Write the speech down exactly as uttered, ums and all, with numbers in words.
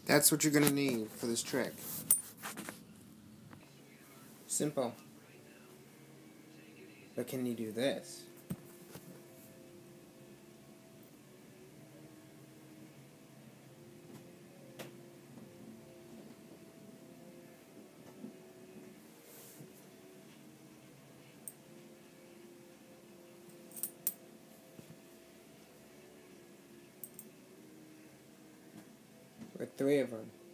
That's what you're going to need for this trick. Simple. But can you do this? With three of them.